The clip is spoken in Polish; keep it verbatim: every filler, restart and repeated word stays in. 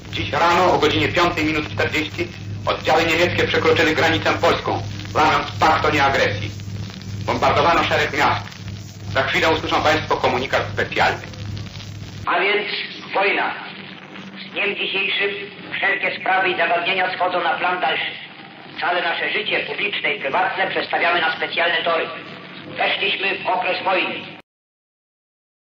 Dziś rano o godzinie piątej minut czterdzieści oddziały niemieckie przekroczyły granicę polską, łamiąc pakt o nieagresji. Bombardowano szereg miast. Za chwilę usłyszą Państwo komunikat specjalny. A więc wojna. Z dniem dzisiejszym wszelkie sprawy i zagadnienia schodzą na plan dalszy. Całe nasze życie publiczne i prywatne przestawiamy na specjalne tory. Weszliśmy w okres wojny.